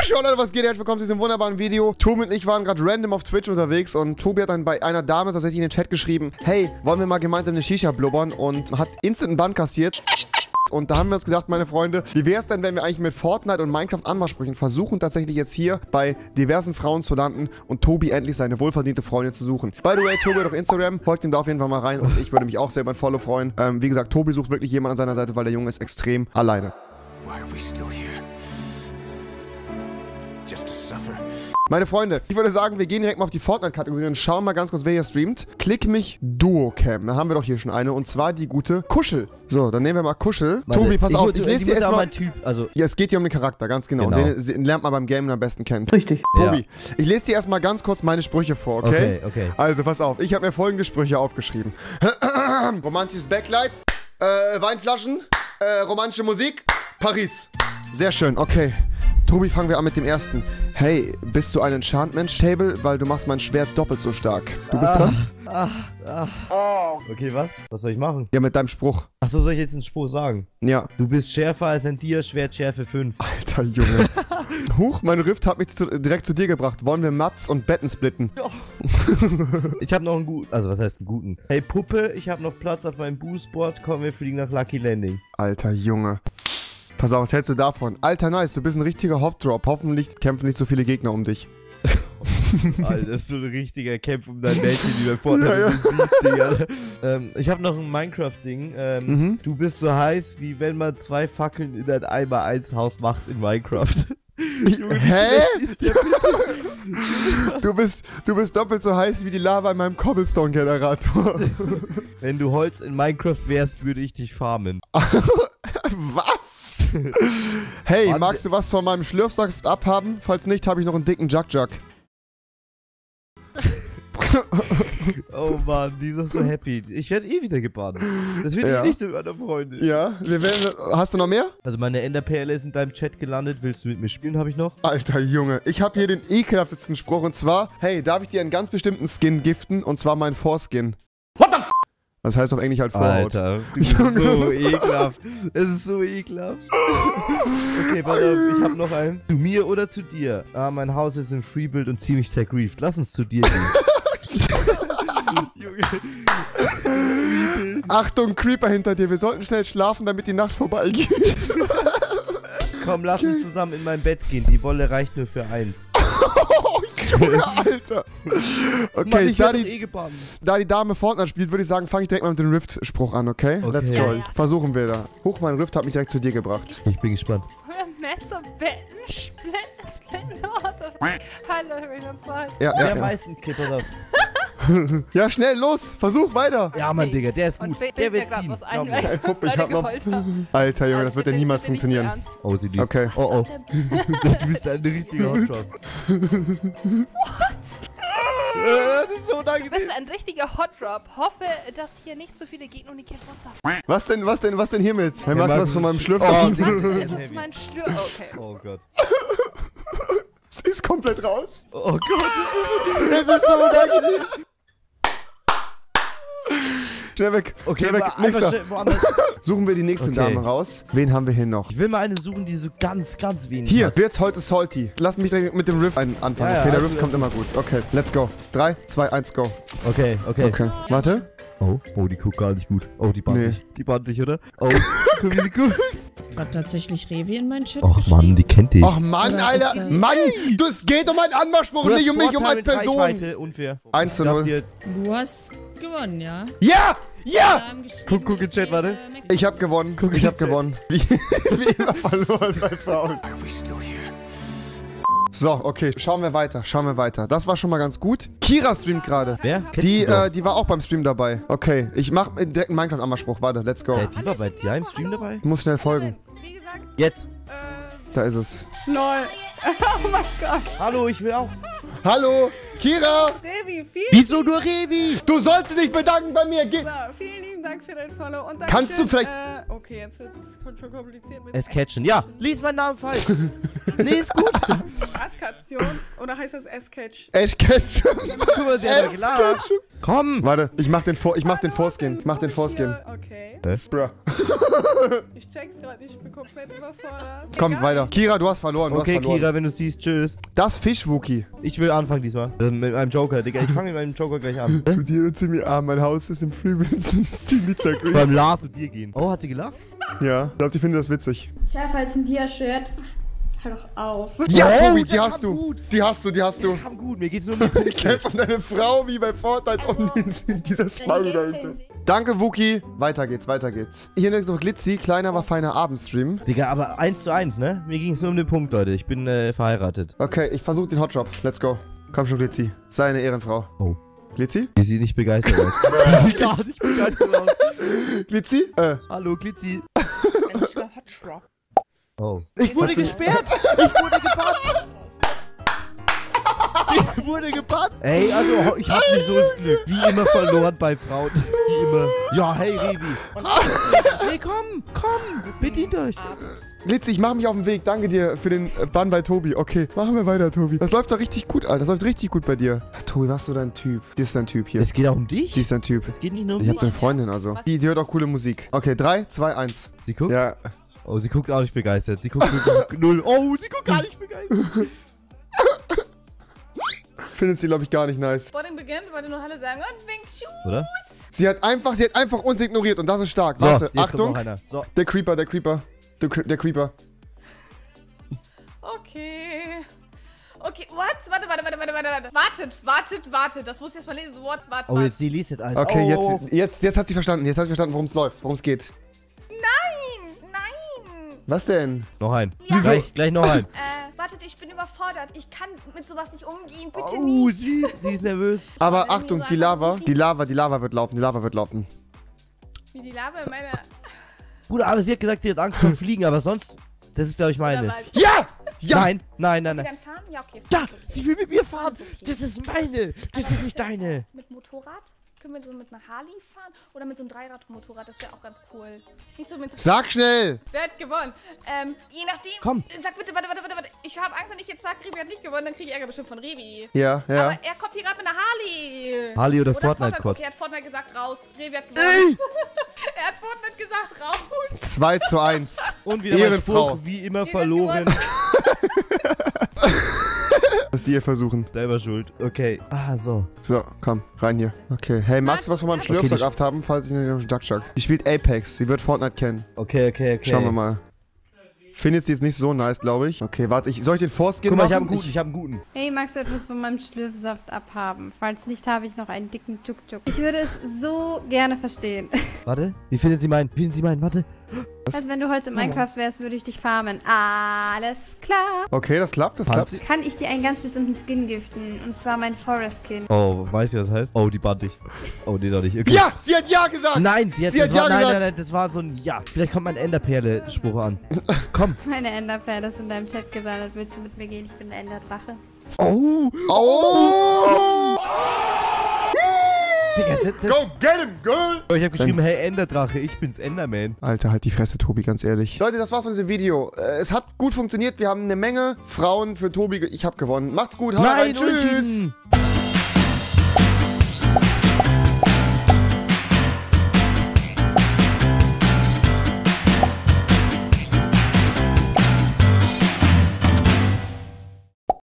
Schau Leute, was geht? Herzlich willkommen zu diesem wunderbaren Video. Tobi und ich waren gerade random auf Twitch unterwegs und Tobi hat dann bei einer Dame tatsächlich in den Chat geschrieben, hey, wollen wir mal gemeinsam eine Shisha blubbern, und hat instant einen Bann kassiert. Und da haben wir uns gedacht, meine Freunde, wie wäre es denn, wenn wir eigentlich mit Fortnite und Minecraft-Anmachsprüchen versuchen, tatsächlich jetzt hier bei diversen Frauen zu landen und Tobi endlich seine wohlverdiente Freundin zu suchen. By the way, Tobi hat auf Instagram, folgt ihm da auf jeden Fall mal rein und ich würde mich auch selber ein Follow freuen. Wie gesagt, Tobi sucht wirklich jemanden an seiner Seite, weil der Junge ist extrem alleine. Why are we still here? Just to suffer. Meine Freunde, ich würde sagen, wir gehen direkt mal auf die Fortnite-Kategorie und schauen mal ganz kurz, wer hier streamt. Klick mich Duocam. Da haben wir doch hier schon eine, und zwar die gute Kuschel. So, dann nehmen wir mal Kuschel. Warte, Tobi, pass auf, ich lese dir erstmal... Also Ja, es geht hier um den Charakter, ganz genau. Und den lernt man beim Game am besten kennen. Richtig. Tobi, Ja. ich lese dir erstmal ganz kurz meine Sprüche vor, okay? Okay. Also, pass auf, ich habe mir folgende Sprüche aufgeschrieben. Romantisches Backlight, Weinflaschen, romantische Musik, Paris. Sehr schön, okay. Tobi, fangen wir an mit dem ersten. Hey, bist du ein Enchantment-Table? Weil du machst mein Schwert doppelt so stark. Du bist dran? Okay, was? Was soll ich machen? Ja, mit deinem Spruch. Achso, soll ich jetzt einen Spruch sagen? Ja. Du bist schärfer als ein Tier, Schwert Schärfe 5. Alter Junge. Huch, mein Rift hat mich direkt zu dir gebracht. Wollen wir Mats und Betten splitten? Ja. Ich habe noch einen guten, also was heißt einen guten? Hey Puppe, ich habe noch Platz auf meinem Boostboard, komm, wir fliegen nach Lucky Landing. Alter Junge. Pass auf, was hältst du davon? Alter, nice, du bist ein richtiger Hopdrop. Hoffentlich kämpfen nicht so viele Gegner um dich. Alter, das ist so ein richtiger Kampf um dein Mädchen, die da vorne besiegt, Digga. Ich habe noch ein Minecraft-Ding. Du bist so heiß, wie wenn man 2 Fackeln in ein 1x1-Haus macht in Minecraft. Junge, Hä? ist der bitte? Du bist doppelt so heiß wie die Lava in meinem Cobblestone-Generator. Wenn du Holz in Minecraft wärst, würde ich dich farmen. Was? Hey, Mann, magst du was von meinem Schlürfsaft abhaben? Falls nicht, habe ich noch einen dicken Jug-Jug. Oh Mann, die ist doch so happy. Ich werde eh wieder gebannt. Das wird Ja. eh nicht so mit meiner Freundin. Ja, hast du noch mehr? Also meine Enderperle ist in deinem Chat gelandet. Willst du mit mir spielen, habe ich noch? Alter Junge, ich habe hier den ekelhaftesten Spruch, und zwar, hey, darf ich dir einen ganz bestimmten Skin giften, und zwar meinen Foreskin. What the f***? Das heißt auf Englisch halt Vorhaut. Alter, du bist so ekelhaft. Es ist so ekelhaft. Okay, pass auf, ich habe noch einen. Zu mir oder zu dir? Ah, mein Haus ist im Freebuild und ziemlich zergrieft. Lass uns zu dir gehen. Junge. Achtung, Creeper hinter dir, wir sollten schnell schlafen, damit die Nacht vorbeigeht. Komm, lass uns zusammen in mein Bett gehen. Die Wolle reicht nur für 1. Oh, Junge, Alter. Okay, Mann, ich da, werde eh gebannt. da die Dame Fortnite spielt, würde ich sagen, fange ich direkt mal mit dem Rift-Spruch an, okay? Okay. Let's go. Ja, ja. Versuchen wir da. Huch, mein Rift hat mich direkt zu dir gebracht. Ich bin gespannt. Messer, Betten, Splitten, Orte. Hallo, Höhenanzahl. Ja, Wer ja, am ja. meisten Clipper da? Ja, schnell, los, versuch weiter. Ja, Mann, Digga, der ist gut. Und fällt Der mir wird grad ziehen. was Glaub ein, mir. weil Ey, Puppe, ich beide hab noch... geheult haben. Alter Junge, Also das wird ja bitte- niemals bitte nicht zu funktionieren. ernst. Oh, sie liest. Okay. Oh, du bist ein richtiger Hotshot. Das ist so Du unangenehm. bist ein richtiger Hotdrop. Hoffe, dass hier nicht so viele Gegner um die Kämpfe haben. Was denn hiermit? Hey, Ja, magst du Max, was von meinem das- Schlürfsaft? Oh, Das ist mein Schlür... Okay. Oh Gott. Sie ist komplett raus. Oh Gott, das ist so unangenehm. Schnell weg. Okay, schnell weg. aber Nächster. einfach schnell woanders. Suchen wir die nächste Okay. Dame raus. Wen haben wir hier noch? Ich will mal eine suchen, die so ganz wenig Hier, hat. wird's heute salty. Lass mich direkt mit dem Rift anfangen. Ja, ja, okay, der also Rift kommt immer gut. Okay, let's go. 3, 2, 1, go. Okay. Okay, warte. Oh, die guckt gar nicht gut. Oh, die bannt Nee. dich. Die bannt dich, oder? Oh, guck, wie sie guckt. Hat tatsächlich Revi in meinen Chat Och geschrieben. Mann, die kennt dich. Ach Mann, Oder Alter. ist das- Mann, es geht um einen Anmachspruch, nicht um mich, um als Person. Reichweite, unfair. 1 zu Ich darf 0. dir- Du hast gewonnen, ja? Ja! Ja! Da haben geschrieben, Guck in es Chat, wäre warte. Mac- Ich hab gewonnen. Guck Ich hab in Chat. gewonnen. Wie immer verloren bei Frauen. So, okay. Schauen wir weiter. Das war schon mal ganz gut. Kira streamt gerade. Wer? Kennst Die, du doch. die war auch beim Stream dabei. Okay, ich mach direkt einen Minecraft-Anmachspruch. Warte, let's go. Die war bei dir im Stream dabei? Ich muss schnell folgen. Wie gesagt, Jetzt. Da ist es. Lol. Oh mein Gott. Hallo, ich will auch. Hallo, Kira! Devi, vielen, Wieso nur Revi? Du sollst dich bedanken bei mir. vielen lieben Dank für dein Follow. Und Kannst du vielleicht- okay, jetzt wird es schon kompliziert mit Es catchen. Ja, lies meinen Namen falsch. Nee, ist gut. Askation Oder heißt das S-Catch? Echt Ketchup. Guck mal, sie hat ja gelacht. Komm. Warte, ich mach den Vorskin. Ich mach den Vorskin. Okay. Bruh. Ich check's gerade nicht, ich bin komplett überfordert. Komm, Egal. weiter. Kira, du hast verloren. Du Okay, hast verloren. Kira, wenn du siehst, tschüss. Das Fischwookie. Ich will anfangen diesmal. Mit meinem Joker, Digga. Ich fange mit meinem Joker gleich an. Zu dir und zu mir. Ah, mein Haus ist im Freewinston. Das ist ziemlich zergrüßt. Beim Lars und dir gehen. Oh, hat sie gelacht? Ja, ich glaube, die finden das witzig. Schärfer als ein Dia-Shirt. Hör doch auf. Ja, Oh, Tobi, der die kam hast du. gut. Die hast du, die hast du. Kam gut, mir geht's nur um die Punkte. Kämpf um deine Frau wie bei Fortnite und dieser Smiley dahinter. Danke, Wookie. Weiter geht's, weiter geht's. Hier ist noch Glitzy, kleiner, aber feiner Abendstream. Digga, aber 1:1, ne? Mir ging's nur um den Punkt, Leute. Ich bin verheiratet. Okay, ich versuche den Hotdrop. Let's go. Komm schon, Glitzy. Sei eine Ehrenfrau. Oh. Glitzy? Die sieht nicht begeistert aus. Die sieht gar nicht begeistert aus. Glitzy? Hallo, Glitzy. Hotdrop. Oh. Ich wurde gesperrt! Ich wurde gebannt! Ey, also ich hab nicht so das Glück. Wie immer verloren bei Frauen. Wie immer. Ja, hey, Revi. Hey, komm! Bedient euch! Glitzy, ich mache mich auf den Weg. Danke dir für den Bann bei Tobi. Okay, machen wir weiter, Tobi. Das läuft doch richtig gut, Alter. Das läuft richtig gut bei dir. Tobi, was ist so dein Typ? Die ist dein Typ hier. Es geht auch um dich? Die ist dein Typ. Es geht nicht nur um Ich hab dich. eine Freundin, also. Die hört auch coole Musik. Okay, 3, 2, 1. Sie guckt? Ja. Oh, sie guckt auch nicht begeistert. Sie guckt wirklich 0. Oh, sie guckt gar nicht begeistert. Findet sie, glaube ich, gar nicht nice. Vor dem Beginn wollte nur Hallo sagen und wink Schuh. Oder? Sie hat einfach uns ignoriert und das ist stark. So, Warte, jetzt kommt Achtung. noch einer. So. Der Creeper. Der Creeper. Okay. Okay, what? Warte. Wartet. Das muss ich jetzt mal lesen. What? Oh, jetzt sie liest jetzt alles. Okay, Oh. jetzt hat sie verstanden. Jetzt hat sie verstanden, worum es läuft, worum es geht. Nein. Was denn? Noch ein. Ja. Wieso? Gleich noch ein. Wartet, ich bin überfordert. Ich kann mit sowas nicht umgehen. Bitte Oh, nicht. sie ist nervös. Aber Achtung, die Lava wird laufen. Wie die Lava in meiner... Bruder, aber sie hat gesagt, sie hat Angst vor Fliegen, aber sonst, das ist, glaube ich, meine. Ja! Ja! Nein. Dann fahren? Ja, okay. Ja, sie will mit mir fahren. Das ist meine. Das ist nicht deine. Mit Motorrad? Können wir so mit einer Harley fahren? Oder mit so einem Dreirad-Motorrad? Das wäre auch ganz cool. Nicht so mit so... Sag schnell! Wer hat gewonnen? Je nachdem... Komm. Sag bitte, warte. Ich habe Angst, wenn ich jetzt sage, Revi hat nicht gewonnen, dann kriege ich Ärger bestimmt von Revi. Ja. Aber er kommt hier gerade mit einer Harley. Harley oder Fortnite-Quad? Okay, er hat Fortnite gesagt, raus. Revi hat gewonnen. Er hat Fortnite gesagt, raus. 2 zu 1. Und wieder mein Ehrenfrau. Spruch, wie immer Jeder verloren. Was die hier versuchen. Selber schuld. Okay. Ah, so. So, komm, rein hier. Okay. Hey, magst du was von meinem Schlürfsack die- abhaben, falls ich nicht auf den Duck? Die spielt Apex. Sie wird Fortnite kennen. Okay. Schauen wir mal. Findet sie jetzt nicht so nice, glaube ich. Okay, warte, soll ich den Foreskin Guck mal, machen? ich hab einen guten. Hey, magst du etwas von meinem Schlürfsaft abhaben? Falls nicht, habe ich noch einen dicken Tuk-Tuk. Ich würde es so gerne verstehen. Warte. Wie findet sie meinen? Warte. Also, wenn du heute in Minecraft wärst, würde ich dich farmen. Alles klar. Okay, das klappt. Hansi? Kann ich dir einen ganz bestimmten Skin giften? Und zwar mein Forest Skin. Oh, weiß ich, was das heißt? Oh, die band ich. Oh, nee, doch nicht. Okay. Ja, sie hat ja gesagt! Nein, Sie hat ja gesagt! nein, das war so ein Ja. Vielleicht kommt mein Enderperle-Spruch an. Komm. Meine Enderperle ist in deinem Chat gelandet. Willst du mit mir gehen? Ich bin der Enderdrache. Oh. Oh! Digga, Go get him, girl! Ich hab geschrieben, hey Enderdrache, ich bin's Enderman. Alter, halt die Fresse, Tobi, ganz ehrlich. Leute, das war's mit diesem Video. Es hat gut funktioniert. Wir haben eine Menge Frauen für Tobi. Ich hab gewonnen. Macht's gut, haut rein. Tschüss! Unentschieden.